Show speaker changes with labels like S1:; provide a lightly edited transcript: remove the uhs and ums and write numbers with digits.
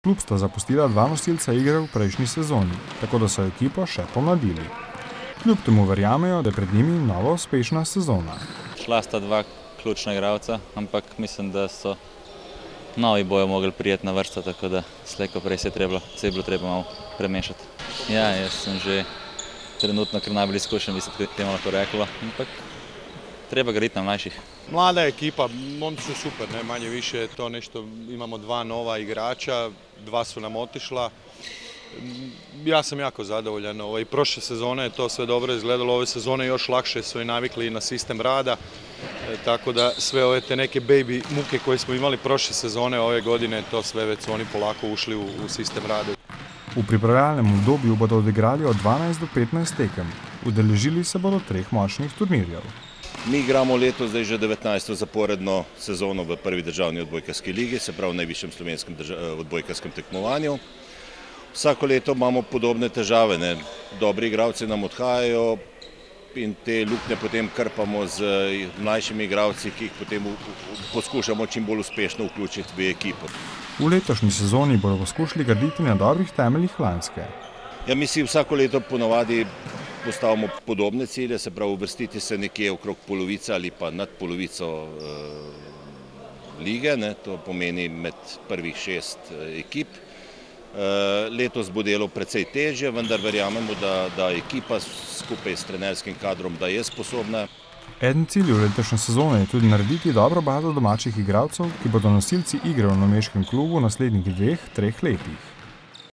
S1: Klub sta zapustila dva nosilca igre v prejšnji sezoni, tako da so ekipo še pomladili. Kljub temu verjamejo, da je pred njimi nova uspešna sezona.
S2: Šla sta dva ključna igralca, ampak mislim, da so novi bojo mogli prijeti na vrsto, tako da slej ko prej se je bilo treba malo premešati. Ja, jaz sem že trenutno kar najbolj izkušen, bi se temu lahko reklo, ampak treba graditi na mlajših.
S3: Mlada ekipa, oni su super, ne, manje više je to nešto, imamo dva nova igrača, dva su nam otišla. Ja sam jako zadovoljan, prošle sezone je to sve dobro izgledalo, ove sezone još lakše su i navikli na sistem rada, tako da sve ove te neke baby muke koje smo imali prošle sezone, ove godine, to sve već su oni polako ušli u sistem rada.
S1: V pripravljalnem obdobju bodo odigrali od 12 do 15 tekem, udeležili se bodo 3 močnih turnirjev.
S4: Mi igramo letos zdaj že 19. zaporedno sezono v prvi državni odbojkarski ligi, se pravi v najvišjem slovenskem odbojkarskem tekmovanju. Vsako leto imamo podobne težave, ne. Dobri igralci nam odhajajo in te luknje potem krpamo z mlajšimi igralci, ki jih potem poskušamo čim bolj uspešno vključiti v ekipo.
S1: V letošnji sezoni bodo poskušali graditi na dobrih temeljih lanske.
S4: Ja, mi si vsako leto ponavadi postavimo podobne cilje, se pravi uvrstiti se nekje okrog polovice ali pa nad polovico lige, ne, to pomeni med prvih 6 ekip. Letos bo delo precej težje, vendar verjamemo, da ekipa skupaj s trenerskim kadrom, da je sposobna.
S1: Eden ciljev letošnje sezone je tudi narediti dobro bazo domačih igralcev, ki bodo nosilci igre v novomeškem klubu v naslednjih 2-3 letih.